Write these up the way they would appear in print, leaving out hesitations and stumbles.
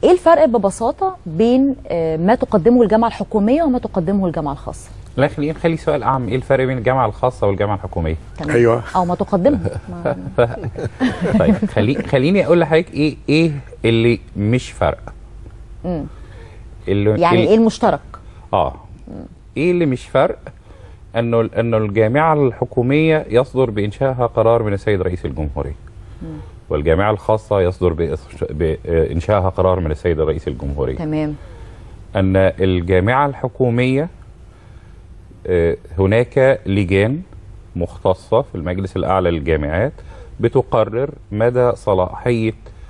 ايه الفرق ببساطه بين ما تقدمه الجامعه الحكوميه وما تقدمه الجامعه الخاصه؟ لا خلي سؤال اعم، ايه الفرق بين الجامعه الخاصه والجامعه الحكوميه؟ تمام. ايوه او ما تقدمه طيب خليني اقول لحضرتك ايه اللي مش فرق. يعني ايه المشترك؟ ايه اللي مش فرق؟ انه الجامعه الحكوميه يصدر بانشائها قرار من السيد رئيس الجمهوريه، والجامعه الخاصه يصدر بانشائها قرار من السيد رئيس الجمهوريه. تمام. ان الجامعه الحكوميه هناك لجان مختصه في المجلس الاعلى للجامعات بتقرر مدى صلاحيه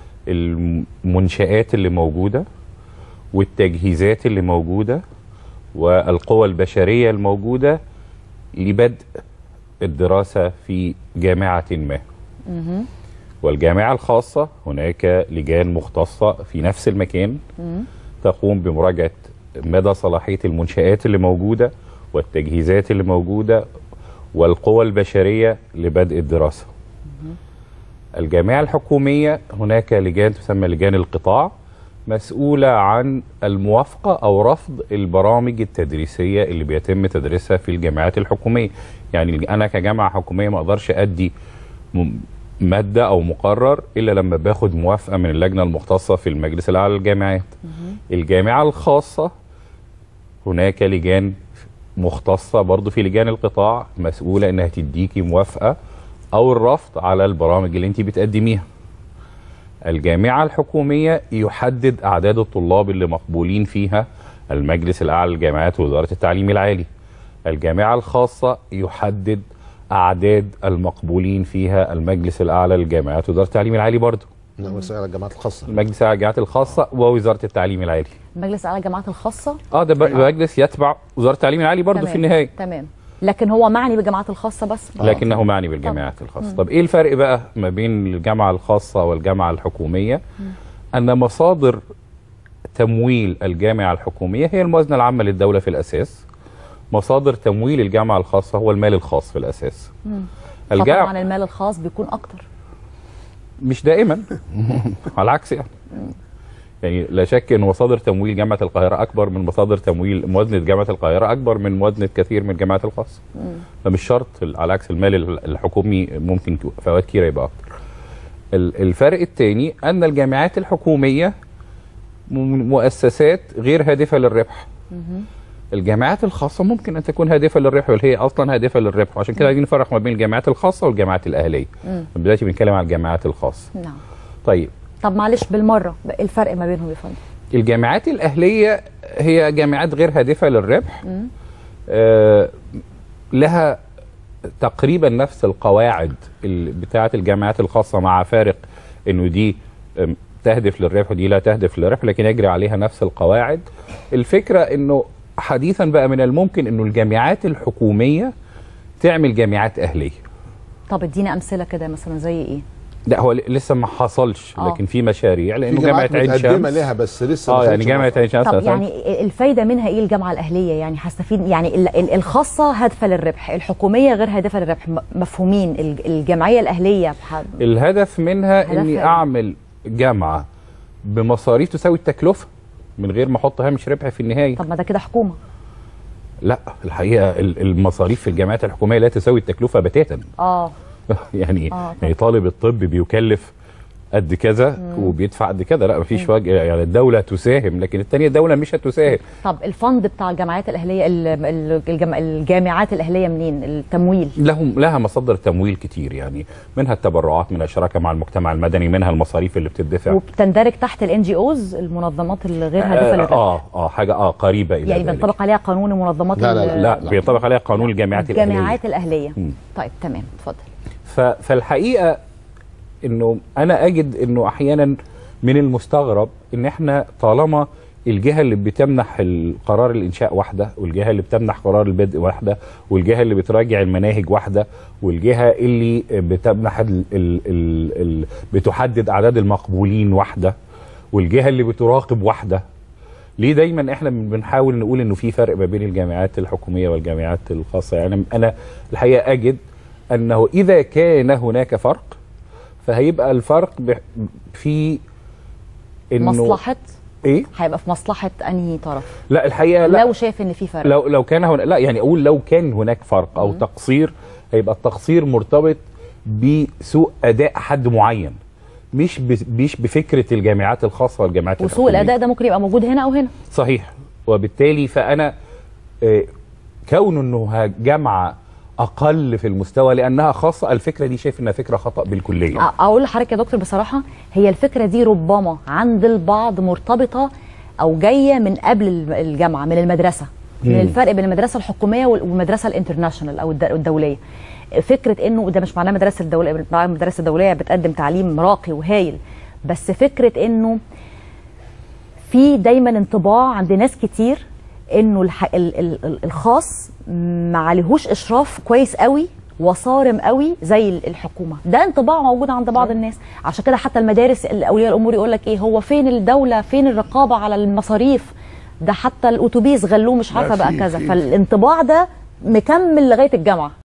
المنشآت اللي موجوده والتجهيزات اللي موجوده والقوى البشريه الموجوده لبدء الدراسه في جامعه ما. والجامعه الخاصه هناك لجان مختصه في نفس المكان تقوم بمراجعه مدى صلاحيه المنشآت اللي موجوده والتجهيزات اللي موجوده والقوى البشريه لبدء الدراسه. الجامعه الحكوميه هناك لجان تسمى لجان القطاع مسؤولة عن الموافقة أو رفض البرامج التدريسية اللي بيتم تدريسها في الجامعات الحكومية. يعني أنا كجامعة حكومية ما أقدرش أدي مادة أو مقرر إلا لما باخد موافقة من اللجنة المختصة في المجلس الأعلى للجامعات. الجامعة الخاصة هناك لجان مختصة برضو في لجان القطاع مسؤولة إنها تديكي موافقة أو الرفض على البرامج اللي أنت بتقدميها. الجامعة الحكومية يحدد أعداد الطلاب اللي مقبولين فيها المجلس الأعلى للجامعات ووزارة التعليم العالي. الجامعة الخاصة يحدد أعداد المقبولين فيها المجلس الأعلى للجامعات ووزارة التعليم العالي برضه. المجلس الأعلى للجامعات الخاصة. المجلس الأعلى للجامعات الخاصة ووزارة التعليم العالي. المجلس الأعلى للجامعات الخاصة؟ ده مجلس يتبع وزارة التعليم العالي برضه في النهاية. تمام. لكن هو معني بالجامعات الخاصة بس؟ لكنه معني بالجامعات الخاصة. طب ايه الفرق بقى ما بين الجامعة الخاصة والجامعة الحكومية؟ أن مصادر تمويل الجامعة الحكومية هي الموازنة العامة للدولة في الأساس. مصادر تمويل الجامعة الخاصة هو المال الخاص في الأساس. طبعا المال الخاص بيكون أكتر. مش دائما على العكس يعني لا شك ان مصادر تمويل جامعه القاهره اكبر من مصادر تمويل موازنه جامعه القاهره اكبر من موازنه كثير من الجامعات الخاصه. فمش شرط، على عكس المال الحكومي ممكن في اوقات كتيره يبقى اكتر. الفرق الثاني ان الجامعات الحكوميه مؤسسات غير هادفه للربح. الجامعات الخاصه ممكن ان تكون هادفه للربح، واللي هي اصلا هادفه للربح، وعشان كده عايزين نفرق ما بين الجامعات الخاصه والجامعات الاهليه. دلوقتي بنتكلم عن الجامعات الخاصه. نعم. طب معلش بالمره الفرق ما بينهم يا فندم؟ الجامعات الأهلية هي جامعات غير هادفة للربح. لها تقريبا نفس القواعد بتاعة الجامعات الخاصة، مع فارق انه دي تهدف للربح ودي لا تهدف للربح، لكن يجري عليها نفس القواعد. الفكرة انه حديثا بقى من الممكن انه الجامعات الحكومية تعمل جامعات أهلية. طب ادينا أمثلة كده مثلا زي ايه؟ لا هو لسه ما حصلش، لكن في مشاريع، لانه جامعه عين شمس متقدمه لها بس لسه يعني جامعه عين شمس. طب يعني الفايده منها ايه الجامعه الاهليه؟ يعني هستفيد، يعني الخاصه هادفه للربح، الحكوميه غير هادفه للربح، مفهومين. الجمعيه الاهليه الهدف منها اني اعمل جامعه بمصاريف تساوي التكلفه من غير ما احط هامش ربح في النهايه. طب ما ده كده حكومه. لا الحقيقه المصاريف في الجامعات الحكوميه لا تساوي التكلفه بتاتا. يعني طالب الطب بيكلف قد كذا وبيدفع قد كذا، لا مفيش وجه. يعني الدوله تساهم، لكن الثانيه الدوله مش هتساهم. طب الفند بتاع الجامعات الاهليه، الجامعات الاهليه منين التمويل؟ لها مصادر تمويل كتير، يعني منها التبرعات، منها الشراكه مع المجتمع المدني، منها المصاريف اللي بتدفع، وبتندرج تحت NGOs المنظمات الغير هادفه للربح. حاجه قريبه الى يعني بينطبق عليها قانون المنظمات. لا بينطبق عليها قانون الجامعات الاهليه. طيب تمام، اتفضل. فالحقيقه انه انا اجد انه احيانا من المستغرب ان احنا طالما الجهه اللي بتمنح القرار الانشاء واحده، والجهه اللي بتمنح قرار البدء واحده، والجهه اللي بتراجع المناهج واحده، والجهه اللي بتمنح بتحدد اعداد المقبولين واحده، والجهه اللي بتراقب واحده، ليه دايما احنا بنحاول نقول انه في فرق ما بين الجامعات الحكوميه والجامعات الخاصه؟ يعني انا الحقيقه اجد انه اذا كان هناك فرق فهيبقى الفرق في انه ايه هيبقى في مصلحه انهي طرف؟ لا الحقيقه لا، لو شايف ان في فرق. لو كان هناك، لا يعني اقول لو كان هناك فرق او تقصير، هيبقى التقصير مرتبط بسوء اداء حد معين، مش بفكره الجامعات الخاصه والجامعات الحكوميه. وسوء الاداء ده ممكن يبقى موجود هنا او هنا. صحيح. وبالتالي فانا كون انه جامعه اقل في المستوى لانها خاصه، الفكره دي شايف انها فكره خطا بالكليه. اقول لحضرتك يا دكتور بصراحه، هي الفكره دي ربما عند البعض مرتبطه او جايه من قبل الجامعه، من المدرسه، من الفرق بين المدرسه الحكوميه والمدرسه الانترناشونال او الدوليه. فكره انه ده مش معناه المدرسه الدوليه، المدرسه الدوليه بتقدم تعليم راقي وهايل، بس فكره انه في دايما انطباع عند ناس كتير انه الخاص ما عليهوش اشراف كويس قوي وصارم قوي زي الحكومه. ده انطباع موجود عند بعض الناس. عشان كده حتى المدارس اولياء الامور يقول لك ايه، هو فين الدوله، فين الرقابه على المصاريف؟ ده حتى الاتوبيس غلوه مش عارفه بقى كذا. فالانطباع ده مكمل لغايه الجامعه.